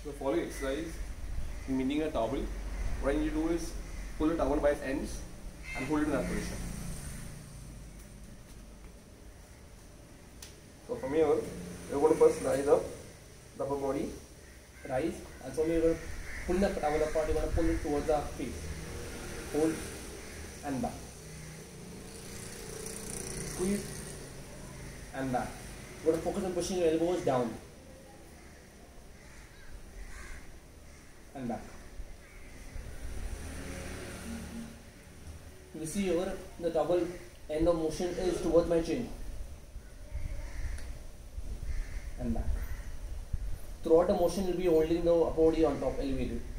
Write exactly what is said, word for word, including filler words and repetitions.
The following exercise, meaning a towel, what I need to do is pull the towel by its ends and hold it in that position. So from here, we're going to first rise up the upper body, rise, and so we're going to pull the towel apart, we're going to pull it towards the face, hold and back, squeeze and back. We're going to focus on pushing your elbows down and back. You see here the towel end of motion is towards my chin and back. Throughout the motion, you'll be holding the body on top, elevated.